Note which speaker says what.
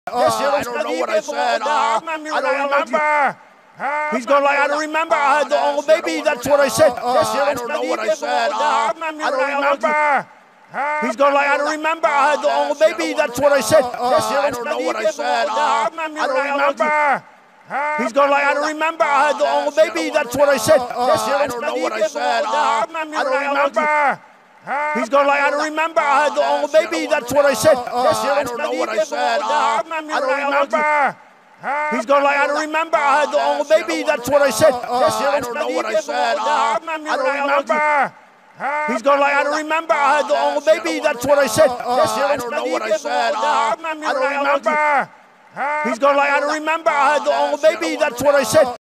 Speaker 1: I don't know what I said. I don't remember. He's going like, I don't remember. Oh, baby, that's what I said. I don't know what I said. I don't remember. He's going like, I don't remember. Oh, baby, that's what I said. I don't know what I said. I don't remember. He's going like, I don't remember. Oh, baby, that's what I said. I don't know what I said. I don't remember. He's going like, I don't remember. Oh, baby, that's what I said. I don't know what I said. I don't remember. He's going like, I don't remember. Oh, baby, that's what I said. I don't know what I said. I don't remember. He's going like, I don't remember. Oh, baby, that's what I said. I don't know what I said. I don't remember. He's going like, I don't remember. Oh, baby, that's what I said.